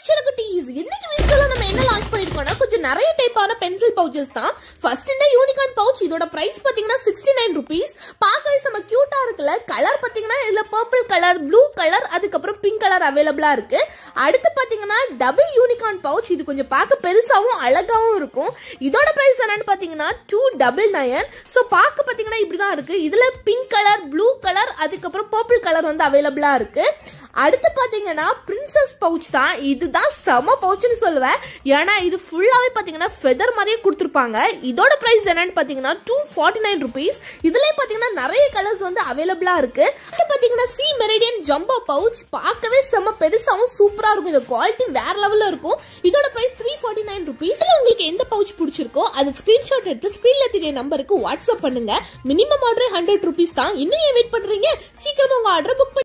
இன்னைக்கு வீடியோல நம்ம என்ன லான்ச் பண்ணிருக்கோம்னா கொஞ்சம் நிறைய டைப்பான பென்சில் பவுச்சஸ் தான். ஃபர்ஸ்ட் இந்த யூனிகார்ன் பவுச், இதோட பிரைஸ் பாத்தீங்கன்னா 69 rupees. பார்க்கவே செம கியூட்டா இருக்குல்ல. கலர் பாத்தீங்கன்னா இதுல பர்பிள் கலர், ப்ளூ கலர், அதுக்கப்புறம் பிங்க் கலர் அவைலபிளா இருக்கு. அடுத்து பாத்தீங்கன்னா டபுள் யூனிகார்ன் பவுச், இது கொஞ்சம் பார்க்க பெருசாவும் அழகாவும் இருக்கும். இதோட பிரைஸ் என்னன்னு பாத்தீங்கன்னா 299. சோ பார்க்க பாத்தீங்கன்னா இப்படிதான் இருக்கு. இதுல பிங்க் கலர், ப்ளூ கலர், அதுக்கப்புறம் பர்பிள் கலர் வந்து அவைலபிளா இருக்கு. அடுத்து பாத்தீங்கன்னா பிரின்சஸ் பவுச் தான். இதுதான் செம பவுச்னு சொல்லுவேன். ஏன்னா இது ஃபுல்லாவே பாத்தீங்கன்னா ஃபெதர் மாதிரியே கொடுத்துருப்பாங்க. இதோட பிரைஸ் என்னன்னு பாத்தீங்கன்னா 249 rupees. இதுலயே பாத்தீங்கன்னா நிறைய கலர்ஸ் வந்து அவைலபிளா இருக்கு. அடுத்து பாத்தீங்கன்னா சி மெரிடியன் ஜம்போ பவுச், பார்க்கவே செம பெருசாவும் சூப்பரா இருக்கும். இது குவாலிட்டி வேற லெவல்ல இருக்கும். இதோட பிரைஸ் 349 rupees. உங்களுக்கு எந்த பவுச் பிடிச்சிருக்கோ அது ஸ்கிரீன்ஷாட் எடுத்து ஸ்கிரீன்ல தெரிய நம்பருக்கு வாட்ஸ்அப் பண்ணுங்க. மினிமம் ஆர்டர் 100 rupees தான். இன்னும் ஏன் வெயிட் பண்றீங்க? சீக்கிரமா உங்க ஆர்டர் புக்